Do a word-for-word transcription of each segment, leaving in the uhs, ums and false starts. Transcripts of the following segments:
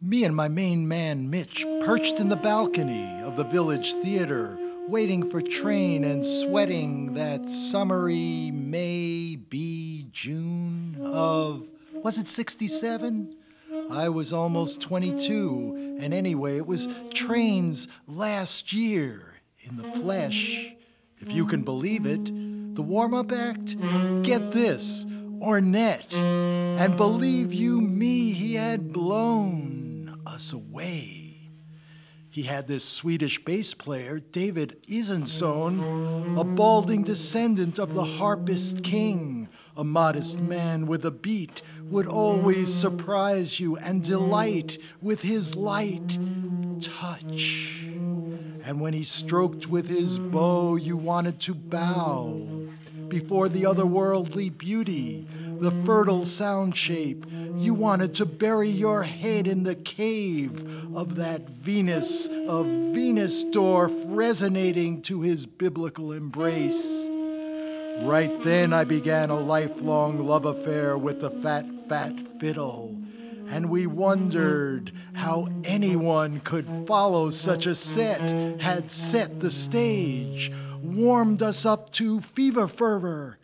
Me and my main man, Mitch, perched in the balcony of the Village Theater, waiting for train and sweating that summery May, be June of, was it sixty-seven? I was almost twenty-two, and anyway, it was Train's last year in the flesh. If you can believe it, the warm-up act, get this, Ornette. And believe you me, he had blown us away. He had this Swedish bass player, David Isansson, a balding descendant of the harpist king, a modest man with a beat, would always surprise you and delight with his light touch. And when he stroked with his bow, you wanted to bow before the otherworldly beauty, the fertile sound shape. You wanted to bury your head in the cave of that Venus of Venusdorf, resonating to his biblical embrace. Right then I began a lifelong love affair with the fat, fat fiddle, and we wondered how anyone could follow such a set, had set the stage, warmed us up to fever fervor,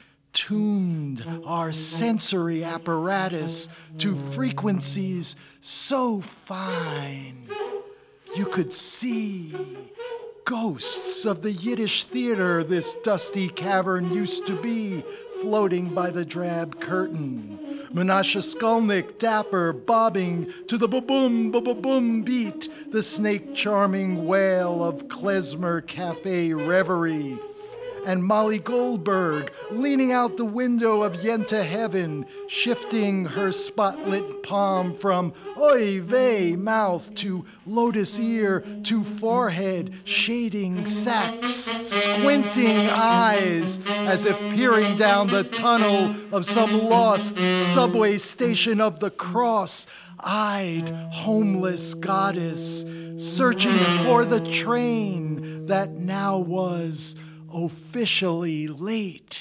tuned our sensory apparatus to frequencies so fine you could see ghosts of the Yiddish theater this dusty cavern used to be, floating by the drab curtain. Menashe Skolnick, dapper, bobbing to the ba-boom, ba-ba-boom beat, the snake-charming wail of klezmer cafe reverie. And Molly Goldberg, leaning out the window of Yenta Heaven, shifting her spotlit palm from oy vey mouth to lotus ear to forehead, shading sacks, squinting eyes, as if peering down the tunnel of some lost subway station of the cross-eyed, homeless goddess, searching for the train that now was officially late.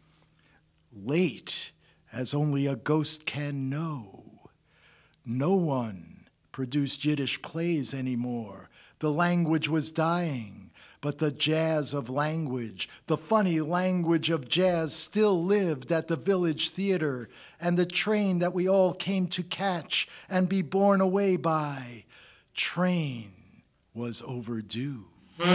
Late as only a ghost can know. No one produced Yiddish plays anymore. The language was dying, but the jazz of language, the funny language of jazz still lived at the Village Theater, and the train that we all came to catch and be borne away by, train was overdue.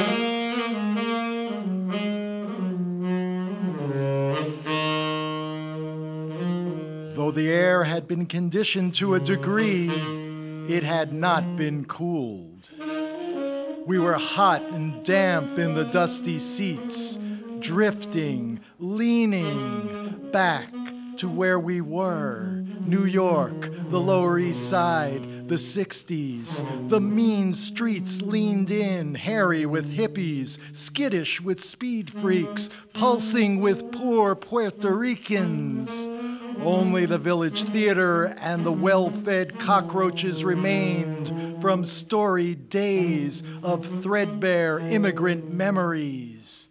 Though the air had been conditioned to a degree, it had not been cooled. We were hot and damp in the dusty seats, drifting, leaning back to where we were. New York, the Lower East Side, the sixties. The mean streets leaned in, hairy with hippies, skittish with speed freaks, pulsing with poor Puerto Ricans. Only the Village Theater and the well-fed cockroaches remained from storied days of threadbare immigrant memories.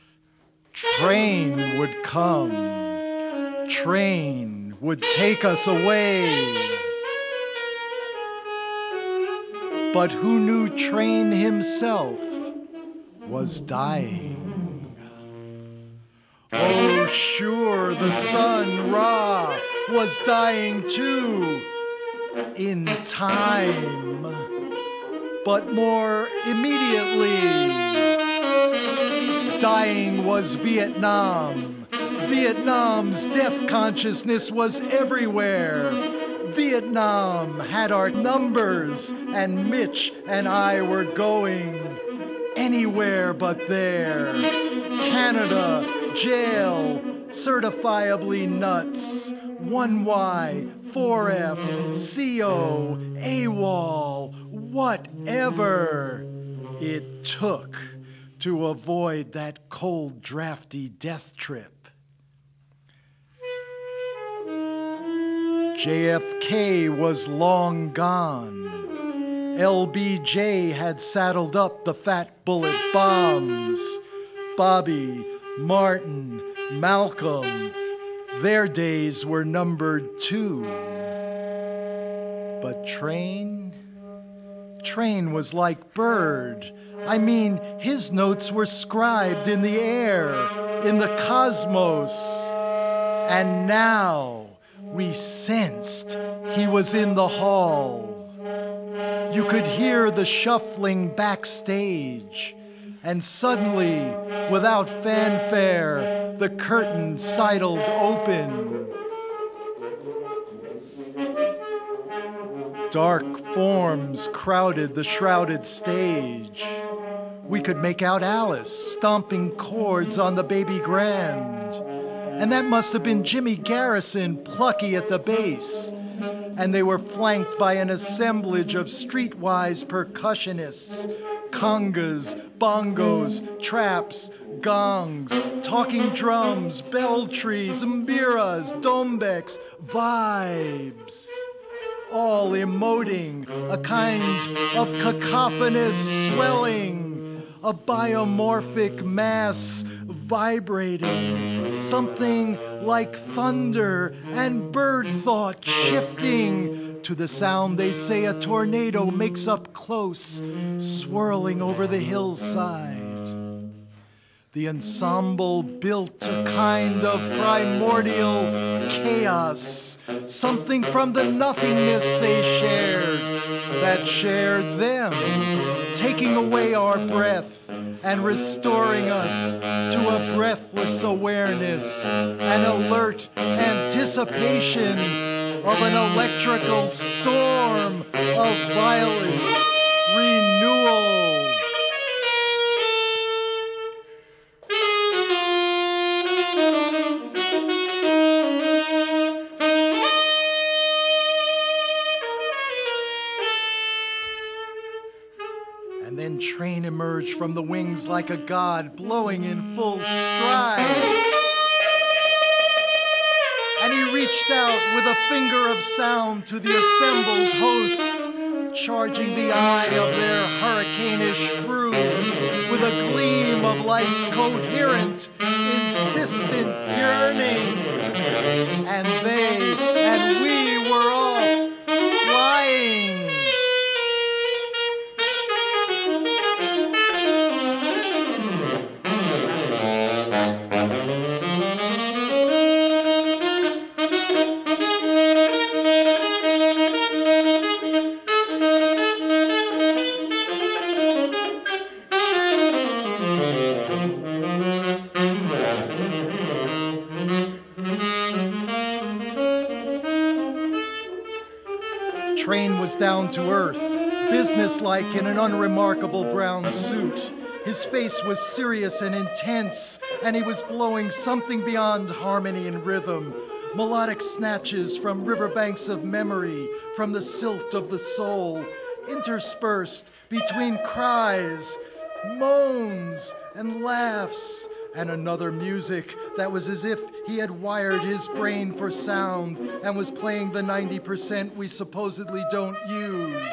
Train would come. Train would take us away. But who knew Train himself was dying? Oh, sure, the sun, Ra, was dying too, in time, but more immediately. Dying was Vietnam. Vietnam's death consciousness was everywhere. Vietnam had our numbers, and Mitch and I were going anywhere but there. Canada, jail, certifiably nuts, one Y, four F, C O, AWOL, whatever it took to avoid that cold, drafty death trip. J F K was long gone. L B J had saddled up the fat bullet bombs. Bobby, Martin, Malcolm, their days were numbered too. But Train, Train was like Bird. I mean, his notes were scribed in the air, in the cosmos. And now we sensed he was in the hall. You could hear the shuffling backstage. And suddenly, without fanfare, the curtain sidled open. Dark forms crowded the shrouded stage. We could make out Alice stomping chords on the baby grand. And that must have been Jimmy Garrison, plucky at the bass. And they were flanked by an assemblage of streetwise percussionists, congas, bongos, traps, gongs, talking drums, bell trees, mbiras, dombeks, vibes, all emoting a kind of cacophonous swelling, a biomorphic mass vibrating, something like thunder and bird thought shifting to the sound they say a tornado makes up close, swirling over the hillside. The ensemble built a kind of primordial chaos, something from the nothingness they shared, that shared them, taking away our breath and restoring us to a breathless awareness, an alert anticipation of an electrical storm of violent renewal. And then Train emerged from the wings like a god, blowing in full stride. And he reached out with a finger of sound to the assembled host, charging the eye of their hurricane-ish brood with a gleam of life's coherent, insistent yearning. And they and we were off, flying. Train was down to earth, businesslike in an unremarkable brown suit. His face was serious and intense, and he was blowing something beyond harmony and rhythm, melodic snatches from riverbanks of memory, from the silt of the soul, interspersed between cries, moans, and laughs, and another music that was as if he had wired his brain for sound and was playing the ninety percent we supposedly don't use.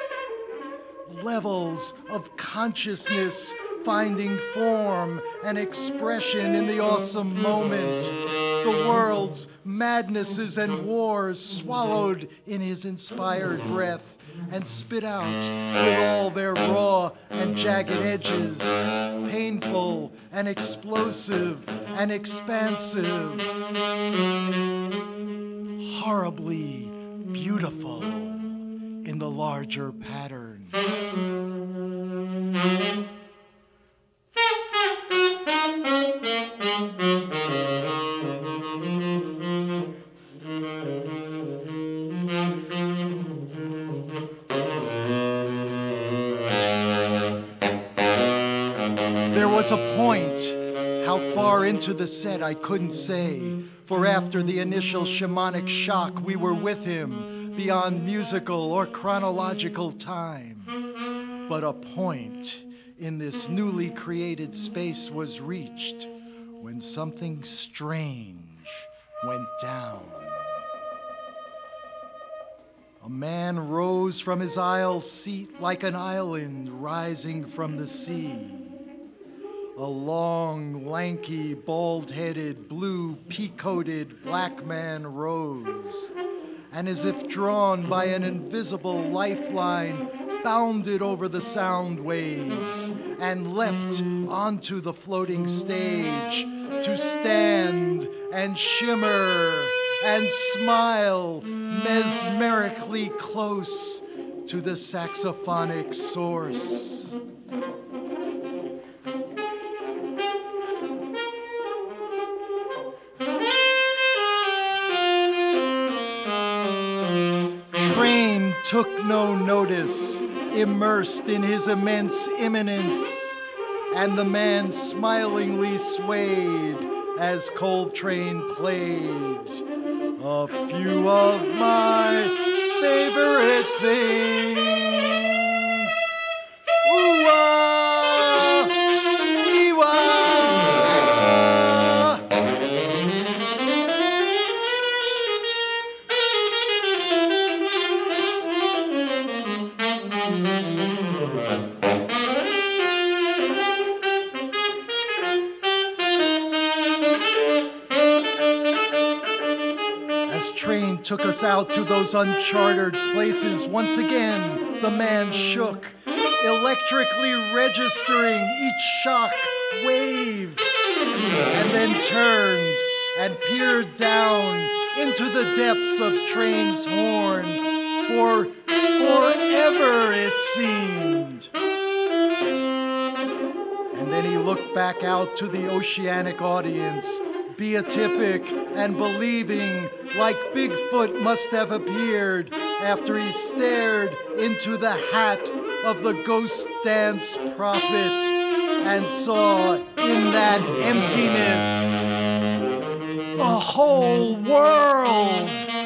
Levels of consciousness finding form and expression in the awesome moment. The world's madnesses and wars swallowed in his inspired breath and spit out with all their raw and jagged edges, painful and explosive and expansive, horribly beautiful in the larger patterns. There was a point, how far into the set I couldn't say, for after the initial shamanic shock we were with him beyond musical or chronological time. But a point in this newly created space was reached when something strange went down. A man rose from his aisle seat like an island rising from the sea. A long, lanky, bald-headed, blue, pea-coated black man rose, and as if drawn by an invisible lifeline, bounded over the sound waves and leapt onto the floating stage to stand and shimmer and smile mesmerically close to the saxophonic source. Train took no notice, immersed in his immense imminence, and the man smilingly swayed as Coltrane played a few of my favorite things. Ooh-ah, ee-wah. As Train took us out to those uncharted places, once again the man shook, electrically registering each shock wave, and then turned and peered down into the depths of Train's horn for forever, it seemed. And then he looked back out to the oceanic audience, beatific and believing, like Bigfoot must have appeared after he stared into the hat of the ghost dance prophet and saw in that emptiness the whole world.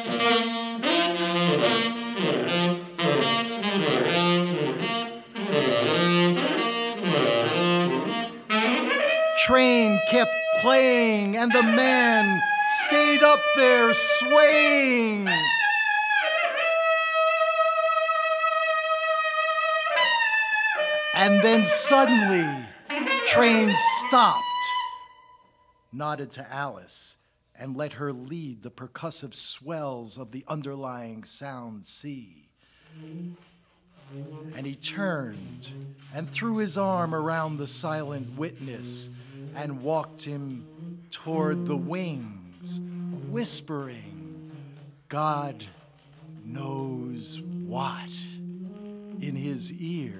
Train kept playing, and the man stayed up there swaying. And then suddenly, Train stopped, nodded to Alice, and let her lead the percussive swells of the underlying sound sea. And he turned and threw his arm around the silent witness and walked him toward the wings, whispering, God knows what, in his ear.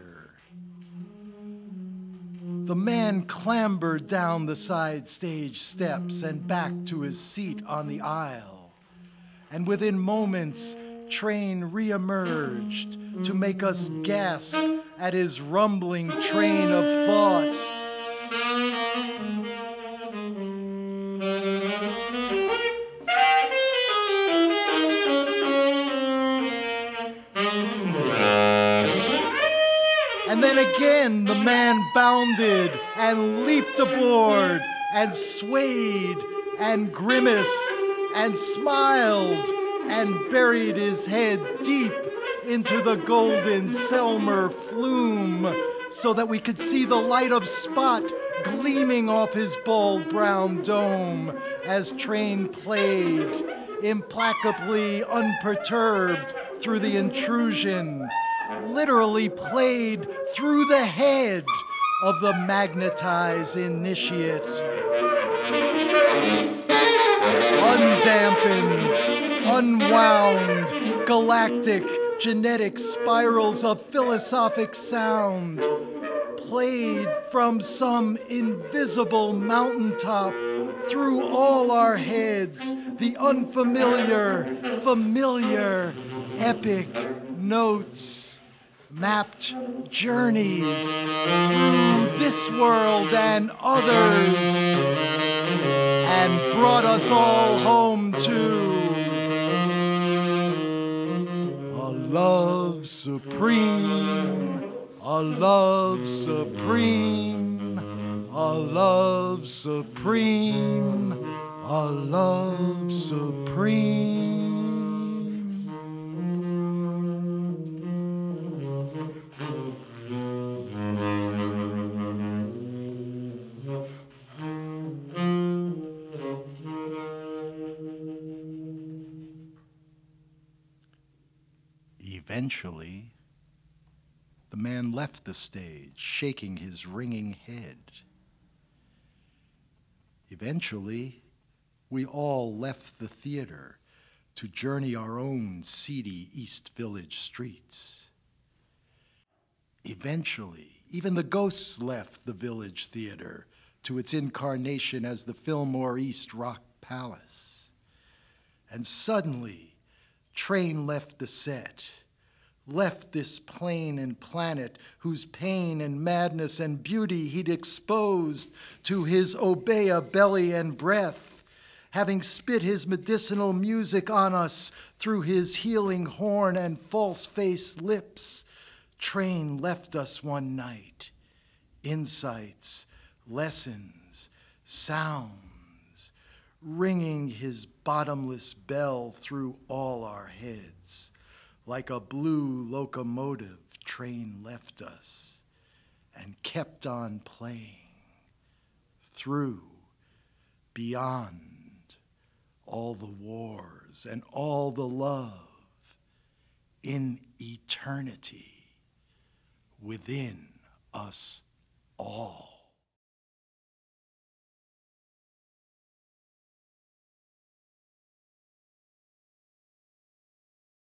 The man clambered down the side stage steps and back to his seat on the aisle. And within moments, Train reemerged to make us gasp at his rumbling train of thought. And then again, the man bounded and leaped aboard and swayed and grimaced and smiled and buried his head deep into the golden Selmer flume so that we could see the light of Spot gleaming off his bald brown dome as Train played, implacably unperturbed through the intrusion, literally played through the head of the magnetized initiate. Undampened, unwound, galactic, genetic spirals of philosophic sound played from some invisible mountaintop through all our heads, the unfamiliar, familiar, epic notes, mapped journeys through this world and others, and brought us all home to a love supreme, a love supreme, a love supreme, a love supreme. Eventually, the man left the stage, shaking his ringing head. Eventually, we all left the theater to journey our own seedy East Village streets. Eventually, even the ghosts left the Village Theater to its incarnation as the Fillmore East Rock Palace. And suddenly, Train left the set, left this plane and planet whose pain and madness and beauty he'd exposed to his Obeah belly and breath, having spit his medicinal music on us through his healing horn and false-faced lips. Train left us one night, insights, lessons, sounds, ringing his bottomless bell through all our heads. Like a blue locomotive, Train left us and kept on playing through, beyond all the wars and all the love, in eternity, within us all.